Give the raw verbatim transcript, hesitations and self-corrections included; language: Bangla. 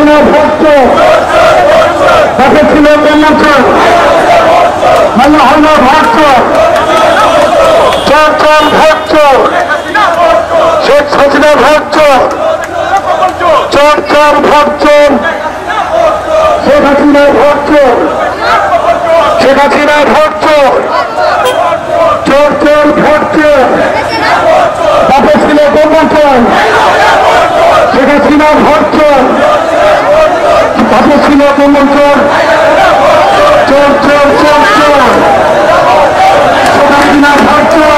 হাসিনা ভক্ত তাকে ছিল বেঙ্গল মনোহর ভক্ত চর চর ভক্ত শেখ হাসিনা ভক্ত চর চর ভক্ত শেখ হাসিনা ভক্ত শেখ হাসিনা ভক্ত চোর চোর ভক্ত তাকে ছিল গোবর্ধন শেখ হাসিনা ভক্ত তাকে ছিল গোবর্ধন চোর চোর চোর চোর শেখ হাসিনা ভক্ত